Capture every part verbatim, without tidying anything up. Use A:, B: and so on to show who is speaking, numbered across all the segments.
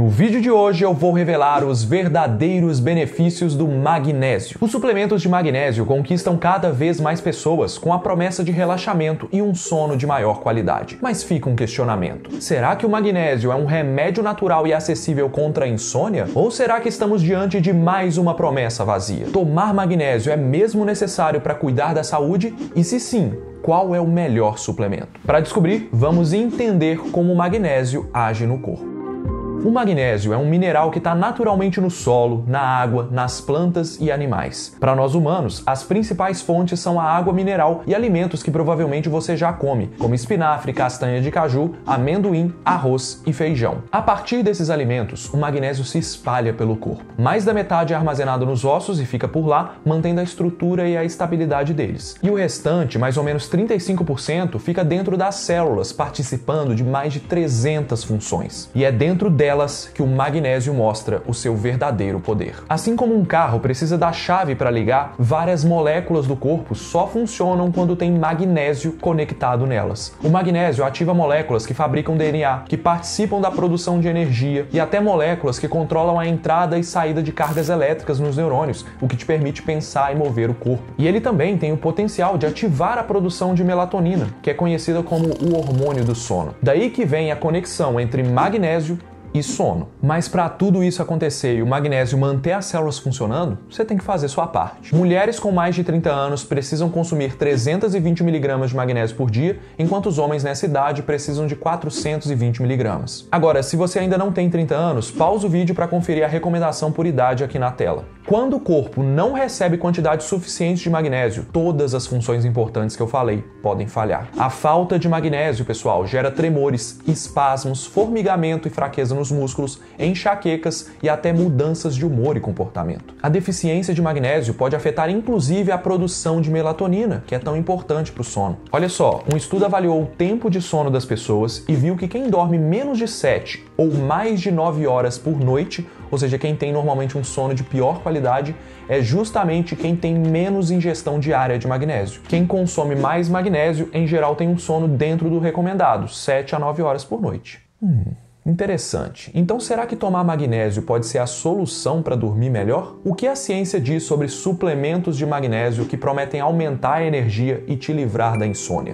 A: No vídeo de hoje eu vou revelar os verdadeiros benefícios do magnésio. Os suplementos de magnésio conquistam cada vez mais pessoas com a promessa de relaxamento e um sono de maior qualidade. Mas fica um questionamento. Será que o magnésio é um remédio natural e acessível contra a insônia? Ou será que estamos diante de mais uma promessa vazia? Tomar magnésio é mesmo necessário para cuidar da saúde? E se sim, qual é o melhor suplemento? Para descobrir, vamos entender como o magnésio age no corpo. O magnésio é um mineral que está naturalmente no solo, na água, nas plantas e animais. Para nós humanos, as principais fontes são a água mineral e alimentos que provavelmente você já come, como espinafre, castanha de caju, amendoim, arroz e feijão. A partir desses alimentos, o magnésio se espalha pelo corpo. Mais da metade é armazenado nos ossos e fica por lá, mantendo a estrutura e a estabilidade deles. E o restante, mais ou menos trinta e cinco por cento, fica dentro das células, participando de mais de trezentas funções. E é dentro delas que o magnésio mostra o seu verdadeiro poder. Assim como um carro precisa da chave para ligar, várias moléculas do corpo só funcionam quando tem magnésio conectado nelas. O magnésio ativa moléculas que fabricam D N A, que participam da produção de energia e até moléculas que controlam a entrada e saída de cargas elétricas nos neurônios, o que te permite pensar e mover o corpo. E ele também tem o potencial de ativar a produção de melatonina, que é conhecida como o hormônio do sono. Daí que vem a conexão entre magnésio e sono. Mas para tudo isso acontecer e o magnésio manter as células funcionando, você tem que fazer sua parte. Mulheres com mais de trinta anos precisam consumir trezentos e vinte miligramas de magnésio por dia, enquanto os homens nessa idade precisam de quatrocentos e vinte miligramas. Agora, se você ainda não tem trinta anos, pausa o vídeo para conferir a recomendação por idade aqui na tela. Quando o corpo não recebe quantidade suficiente de magnésio, todas as funções importantes que eu falei podem falhar. A falta de magnésio, pessoal, gera tremores, espasmos, formigamento e fraqueza nos músculos, enxaquecas e até mudanças de humor e comportamento. A deficiência de magnésio pode afetar inclusive a produção de melatonina, que é tão importante para o sono. Olha só, um estudo avaliou o tempo de sono das pessoas e viu que quem dorme menos de sete ou mais de nove horas por noite, ou seja, quem tem normalmente um sono de pior qualidade, é justamente quem tem menos ingestão diária de magnésio. Quem consome mais magnésio, em geral, tem um sono dentro do recomendado, sete a nove horas por noite. Hum, interessante. Então, será que tomar magnésio pode ser a solução para dormir melhor? O que a ciência diz sobre suplementos de magnésio que prometem aumentar a energia e te livrar da insônia?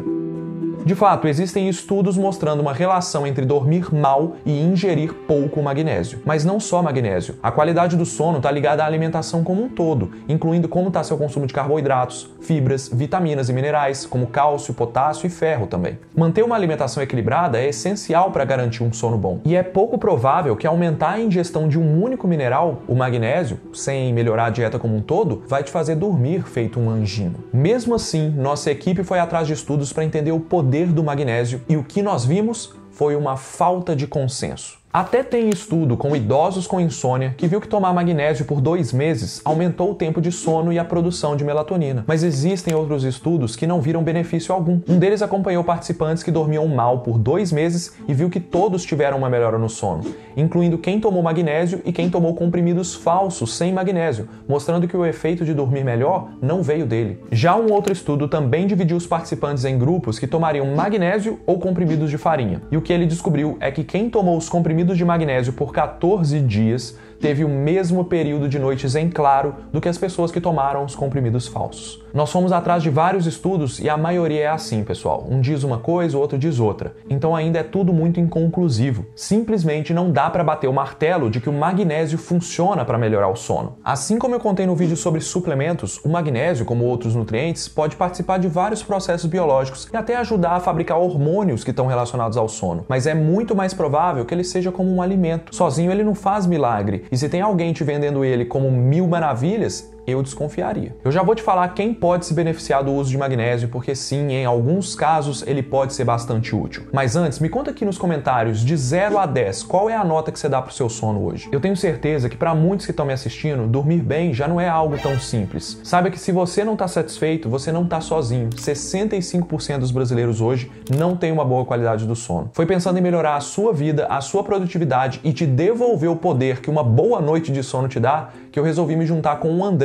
A: De fato, existem estudos mostrando uma relação entre dormir mal e ingerir pouco magnésio. Mas não só magnésio. A qualidade do sono está ligada à alimentação como um todo, incluindo como está seu consumo de carboidratos, fibras, vitaminas e minerais, como cálcio, potássio e ferro também. Manter uma alimentação equilibrada é essencial para garantir um sono bom. E é pouco provável que aumentar a ingestão de um único mineral, o magnésio, sem melhorar a dieta como um todo, vai te fazer dormir feito um anjinho. Mesmo assim, nossa equipe foi atrás de estudos para entender o poder do magnésio e o que nós vimos foi uma falta de consenso. Até tem estudo com idosos com insônia que viu que tomar magnésio por dois meses aumentou o tempo de sono e a produção de melatonina. Mas existem outros estudos que não viram benefício algum. Um deles acompanhou participantes que dormiam mal por dois meses e viu que todos tiveram uma melhora no sono, incluindo quem tomou magnésio e quem tomou comprimidos falsos sem magnésio, mostrando que o efeito de dormir melhor não veio dele. Já um outro estudo também dividiu os participantes em grupos que tomariam magnésio ou comprimidos de farinha. E o que ele descobriu é que quem tomou os comprimidos de magnésio por quatorze dias teve o mesmo período de noites em claro do que as pessoas que tomaram os comprimidos falsos. Nós fomos atrás de vários estudos e a maioria é assim, pessoal. Um diz uma coisa, o outro diz outra. Então ainda é tudo muito inconclusivo. Simplesmente não dá para bater o martelo de que o magnésio funciona para melhorar o sono. Assim como eu contei no vídeo sobre suplementos, o magnésio, como outros nutrientes, pode participar de vários processos biológicos e até ajudar a fabricar hormônios que estão relacionados ao sono. Mas é muito mais provável que ele seja como um alimento. Sozinho ele não faz milagre. E se tem alguém te vendendo ele como mil maravilhas, eu desconfiaria. Eu já vou te falar quem pode se beneficiar do uso de magnésio, porque sim, em alguns casos ele pode ser bastante útil. Mas antes, me conta aqui nos comentários, de zero a dez, qual é a nota que você dá pro seu sono hoje? Eu tenho certeza que para muitos que estão me assistindo, dormir bem já não é algo tão simples. Saiba que se você não está satisfeito, você não está sozinho. sessenta e cinco por cento dos brasileiros hoje não têm uma boa qualidade do sono. Foi pensando em melhorar a sua vida, a sua produtividade e te devolver o poder que uma boa noite de sono te dá, que eu resolvi me juntar com o Andrei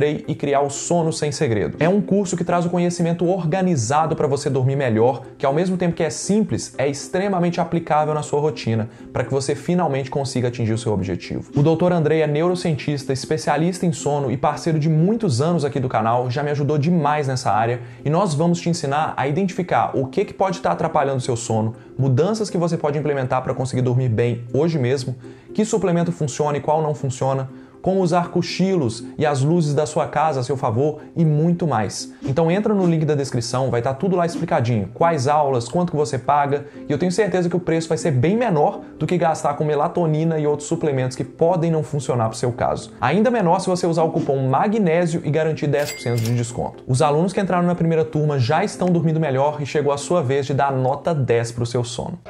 A: encontrei e criar o Sono Sem Segredo. É um curso que traz o conhecimento organizado para você dormir melhor, que ao mesmo tempo que é simples, é extremamente aplicável na sua rotina, para que você finalmente consiga atingir o seu objetivo. O doutor Andrei é neurocientista, especialista em sono e parceiro de muitos anos aqui do canal, já me ajudou demais nessa área e nós vamos te ensinar a identificar o que, que pode estar atrapalhando o seu sono, mudanças que você pode implementar para conseguir dormir bem hoje mesmo, que suplemento funciona e qual não funciona, como usar cochilos e as luzes da sua casa a seu favor e muito mais. Então entra no link da descrição, vai estar tudo lá explicadinho, quais aulas, quanto que você paga, e eu tenho certeza que o preço vai ser bem menor do que gastar com melatonina e outros suplementos que podem não funcionar para o seu caso. Ainda menor se você usar o cupom magnésio e garantir dez por cento de desconto. Os alunos que entraram na primeira turma já estão dormindo melhor e chegou a sua vez de dar nota dez para o seu sono.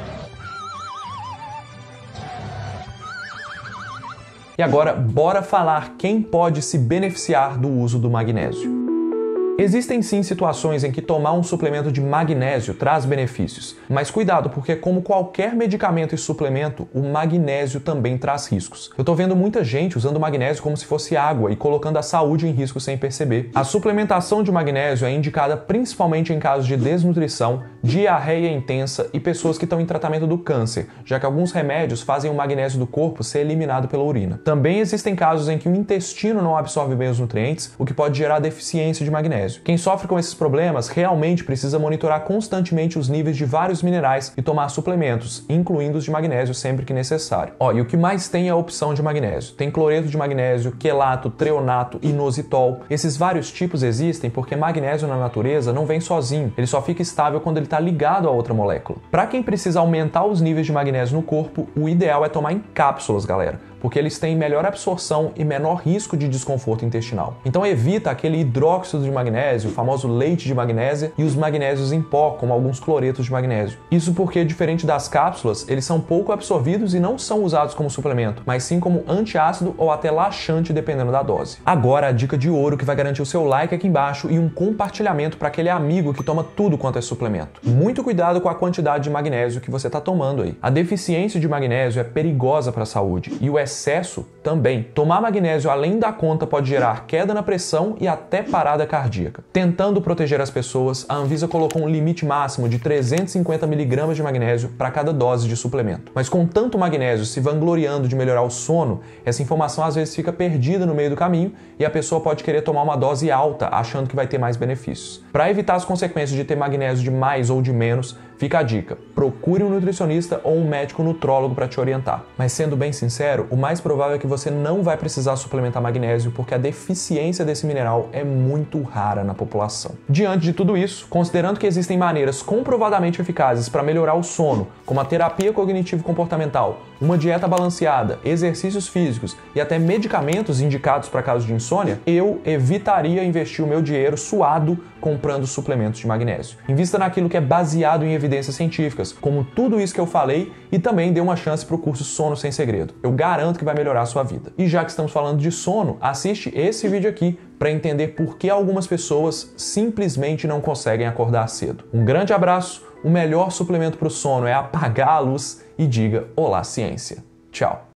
A: E agora, bora falar quem pode se beneficiar do uso do magnésio. Existem sim situações em que tomar um suplemento de magnésio traz benefícios, mas cuidado, porque como qualquer medicamento e suplemento, o magnésio também traz riscos. Eu tô vendo muita gente usando magnésio como se fosse água e colocando a saúde em risco sem perceber. A suplementação de magnésio é indicada principalmente em casos de desnutrição, diarreia intensa e pessoas que estão em tratamento do câncer, já que alguns remédios fazem o magnésio do corpo ser eliminado pela urina. Também existem casos em que o intestino não absorve bem os nutrientes, o que pode gerar deficiência de magnésio. Quem sofre com esses problemas realmente precisa monitorar constantemente os níveis de vários minerais e tomar suplementos, incluindo os de magnésio sempre que necessário. Ó, e o que mais tem é a opção de magnésio. Tem cloreto de magnésio, quelato, treonato, inositol. Esses vários tipos existem porque magnésio na natureza não vem sozinho. Ele só fica estável quando ele está ligado a outra molécula. Para quem precisa aumentar os níveis de magnésio no corpo, o ideal é tomar em cápsulas, galera, porque eles têm melhor absorção e menor risco de desconforto intestinal. Então evita aquele hidróxido de magnésio, o famoso leite de magnésia, e os magnésios em pó, como alguns cloretos de magnésio. Isso porque, diferente das cápsulas, eles são pouco absorvidos e não são usados como suplemento, mas sim como antiácido ou até laxante, dependendo da dose. Agora, a dica de ouro que vai garantir o seu like aqui embaixo e um compartilhamento para aquele amigo que toma tudo quanto é suplemento. Muito cuidado com a quantidade de magnésio que você está tomando aí. A deficiência de magnésio é perigosa para a saúde e o excesso também. Tomar magnésio além da conta pode gerar queda na pressão e até parada cardíaca. Tentando proteger as pessoas, a Anvisa colocou um limite máximo de trezentos e cinquenta miligramas de magnésio para cada dose de suplemento. Mas com tanto magnésio se vangloriando de melhorar o sono, essa informação às vezes fica perdida no meio do caminho e a pessoa pode querer tomar uma dose alta, achando que vai ter mais benefícios. Para evitar as consequências de ter magnésio de mais ou de menos, fica a dica: procure um nutricionista ou um médico nutrólogo para te orientar. Mas sendo bem sincero, o mais provável é que você não vai precisar suplementar magnésio porque a deficiência desse mineral é muito rara na população. Diante de tudo isso, considerando que existem maneiras comprovadamente eficazes para melhorar o sono, como a terapia cognitivo-comportamental, uma dieta balanceada, exercícios físicos e até medicamentos indicados para casos de insônia, eu evitaria investir o meu dinheiro suado comprando suplementos de magnésio. Invista naquilo que é baseado em evidências científicas, como tudo isso que eu falei, e também dê uma chance para o curso Sono Sem Segredo. Eu garanto que vai melhorar a sua vida. E já que estamos falando de sono, assiste esse vídeo aqui para entender por que algumas pessoas simplesmente não conseguem acordar cedo. Um grande abraço, o melhor suplemento para o sono é apagar a luz e diga olá ciência. Tchau!